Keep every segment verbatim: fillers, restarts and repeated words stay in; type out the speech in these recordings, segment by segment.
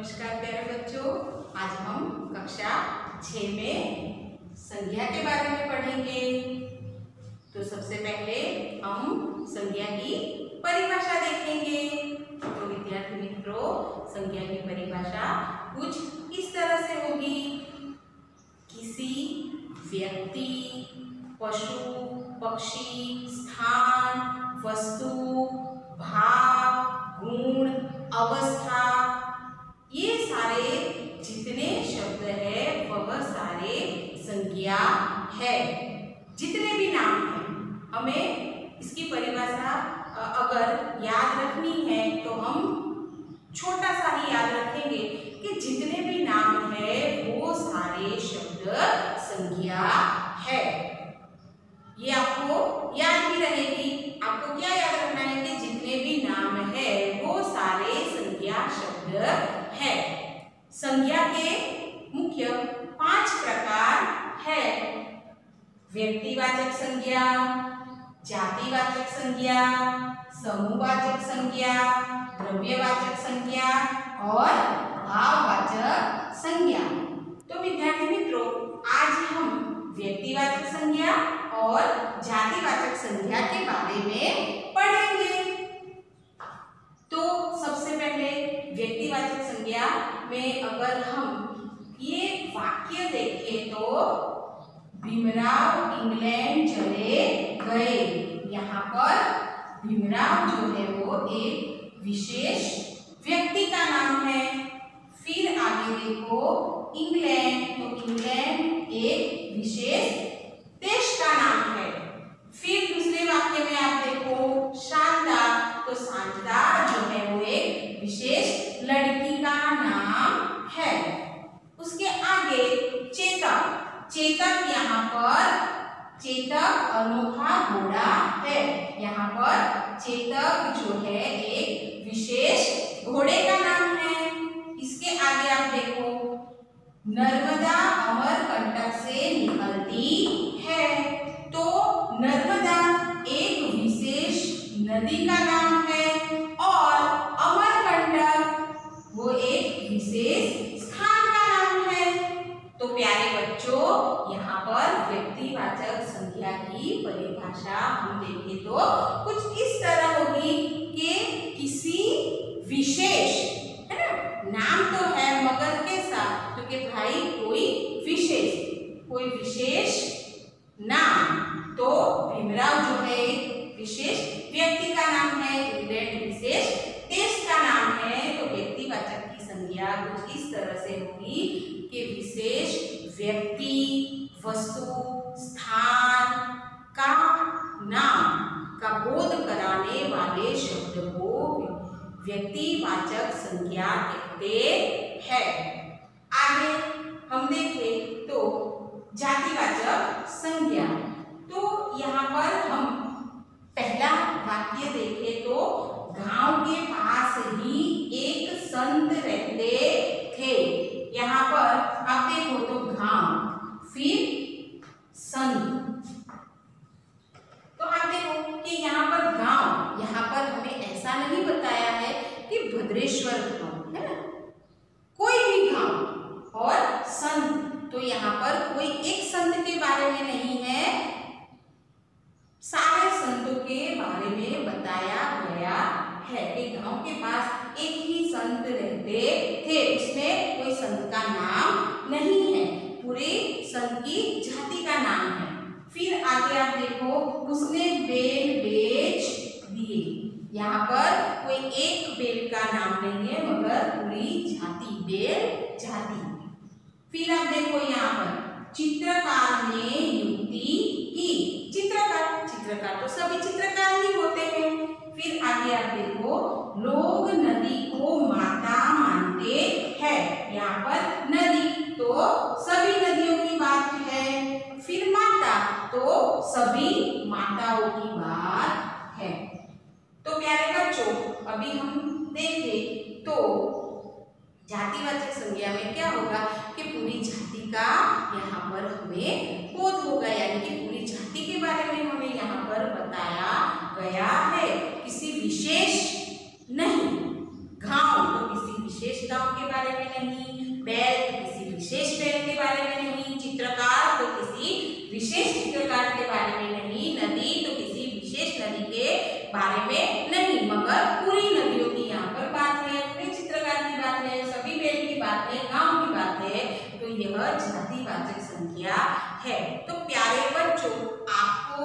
नमस्कार प्यारे बच्चों, आज हम कक्षा छह में संज्ञा के बारे में पढ़ेंगे। तो सबसे पहले हम संज्ञा की परिभाषा देखेंगे। तो विद्यार्थी मित्रों, संज्ञा की परिभाषा कुछ इस तरह से होगी। किसी व्यक्ति, पशु, पक्षी, स्थान, वस्तु, भाव, गुण, अवस्था, ये सारे जितने शब्द है वह सारे संज्ञा है। जितने भी नाम हैं, हमें इसकी परिभाषा अगर याद रखनी है तो हम छोटा सा ही याद रखेंगे कि जितने भी नाम है वो सारे शब्द संज्ञा है। ये आपको याद भी रहेगी। आपको क्या याद रखना है कि जितने भी नाम है वो सारे संज्ञा शब्द है। संज्ञा के मुख्य पांच प्रकार है। व्यक्तिवाचक संज्ञा, जातिवाचक संज्ञा, समूहवाचक संज्ञा, द्रव्यवाचक संज्ञा और भाववाचक संज्ञा। तो विद्यार्थी मित्रों, आज हम व्यक्तिवाचक संज्ञा और जातिवाचक संज्ञा के बारे में पढ़ेंगे। तो सबसे पहले व्यक्तिवाचक संज्ञा में अगर हम ये वाक्य देखें तो भीमराव इंग्लैंड चले गए। यहाँ पर भीमराव जो है वो एक विशेष व्यक्ति का नाम है। फिर आगे देखो इंग्लैंड, तो इंग्लैंड एक विशेष देश का नाम है। फिर दूसरे वाक्य में आप देखो शांता, तो शांता जो है वो एक विशेष लड़की का नाम है। उसके आगे चेतक, चेतक यहाँ पर चेतक अनोखा घोड़ा है। यहाँ पर चेतक जो है एक विशेष घोड़े का नाम है। इसके आगे आप देखो नर्मदा अमरकंटक से निकलती है। तो नर्मदा एक विशेष नदी का नाम है और अमरकंटक वो एक विशेष स्थान का नाम है। तो प्यारे बच्चों, यहाँ पर व्यक्तिवाचक संज्ञा की परिभाषा हम देखें तो कुछ इस तरह होगी कि किसी विशेष, है ना, नाम तो है मगर के साथ, तो कि भाई कोई विशेष कोई विशेष नाम। तो भीमराव जो है एक विशेष व्यक्ति का नाम है, इंग्लैंड विशेष देश का नाम है। तो व्यक्तिवाचक की संज्ञा कुछ इस तरह से होगी कि विशेष व्यक्ति, वस्तु, स्थान का नाम का बोध कराने वाले शब्द को व्यक्तिवाचक संज्ञा कहते हैं। आगे हम देखें तो जातिवाचक संज्ञा। तो यहाँ पर हम पहला वाक्य देखें तो गांव के पास ही एक संत रहते थे। यहाँ पर आप देखो तो गांव फिर संत। तो आप देखो कि यहाँ पर गांव, यहाँ पर हमें ऐसा नहीं बताया है कि भद्रेश्वर गांव है ना, कोई भी गांव। और संत, तो यहाँ पर कोई एक संत के बारे में नहीं है, सारे संतों के बारे में बताया गया है। एक गांव के पास एक ही संत रहते थे, उसमें कोई संत का नाम नहीं है, पूरे संत की जाति का नाम है। फिर आगे आप देखो उसने बेल बेच दिए। यहाँ पर कोई एक बेल का नाम नहीं है मगर पूरी जाति, बेल जाति। फिर आप देखो यहाँ पर चित्रकार ने युक्ति की। चित्रकार, चित्रकार तो सभी चित्रकार ही होते हैं। फिर आगे आप देखो लोग नदी को माता मानते हैं। यहाँ पर नदी तो सभी नदियों की बात है। फिर माता तो सभी माताओं की बात है। तो प्यारे बच्चों, अभी हम देखें तो जातिवाचक संज्ञा में क्या होगा कि पूरी जाति का यहाँ पर हमें बोध होगा, यानी कि पूरी जाति के बारे में हमें यहाँ पर बताया गया है, किसी विशेष नहीं। गांव तो किसी विशेष गांव के बारे बारे में नहीं, बैल तो किसी विशेष बैल के बारे में नहीं, चित्रकार तो किसी विशेष चित्रकार के बारे में नहीं, नदी तो किसी विशेष नदी के बारे में नहीं, मगर पूरी नदियों की यहाँ पर बात है, पूरे चित्रकार की बात है, सभी बैल की बात है, गांव की बात है, तो यह जातिवाचक संख्या है। तो प्यारे बच्चों, आपको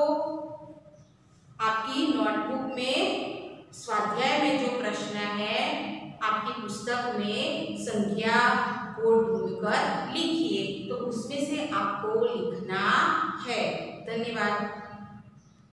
आपकी नोटबुक में स्वाध्याय में जो प्रश्न है आपकी पुस्तक में संख्या को ढूंढकर लिखिए, तो उसमें से आपको लिखना है। धन्यवाद।